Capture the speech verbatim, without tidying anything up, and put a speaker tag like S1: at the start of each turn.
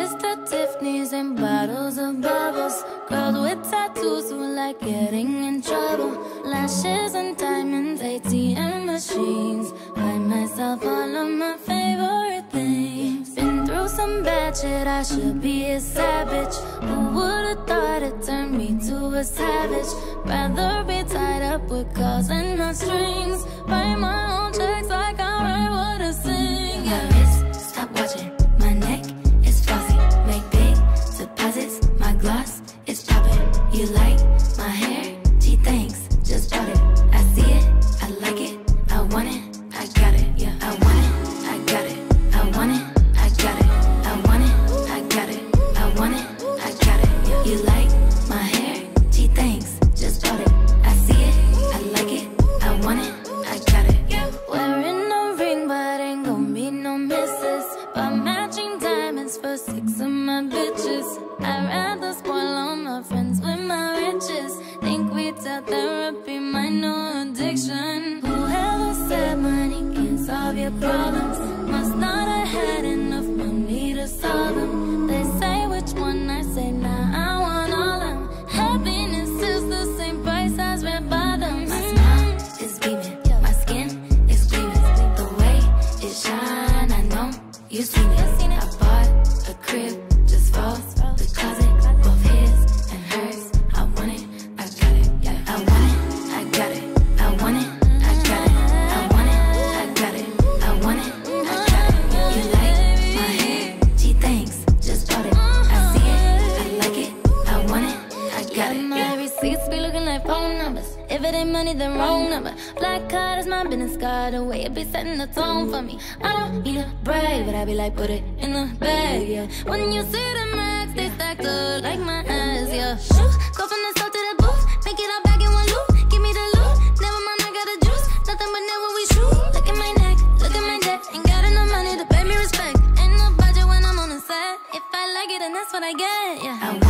S1: Mister Tiffany's and bottles of bubbles. Girls with tattoos who like getting in trouble. Lashes and diamonds, A T M machines. Buy myself all of my favorite things. Been through some bad shit, I should be a savage. Who would've thought it turned me to a savage? Rather be tied up with calls and not strings. Write my own checks like I write what I sing. Yeah. My wrist, stop watching. My neck is flossy. Make big deposits. My gloss is poppin'. You like my hair? Gee, thanks. Just bought it. I see it. I like it. I want it. I got it. Yeah. I want it. I got it. I want it. I got it. I want it. I got it. I want it. I got it. Yeah. You like my hair? Gee, thanks. Just bought it. I see it. I like it. I want it. I got it. Yeah. Wearing a ring, but ain't gon' be no misses. But matching diamonds for six of my bitches. I'd rather spoil all my friends with my riches. Think we tell therapy my new addiction. Whoever said money can't solve your problems must not have had enough money to solve them. They say which one, I say nah, I want all them. Happiness is the same price as red bottoms. My smile is beaming, my skin is gleaming. The way it shine, I know you seen it. I bought a crib just for the closet, both his and hers. I want it, I got it. I want it, I got it. I want it, I got it. I want it, I got it. I want it, I got it. You like my hair? Gee, thanks. Just bought it. I see it, I like it. I want it, I got it. My receipts be looking like phone numbers. If it ain't money, then wrong number. Black card is my business card. The way it be setting the tone for me. I don't need a brag, but I be like, put it in the bag, yeah. When you see the max, they stacked up like my ass, yeah. Shoot, go from the store to the booth. Make it all back in one loop. Give me the loot. Never mind, I got the juice. Nothing but never we shoot. Look at my neck, look at my debt. Ain't got enough money to pay me respect. Ain't no budget when I'm on the set. If I like it, then that's what I get, yeah. I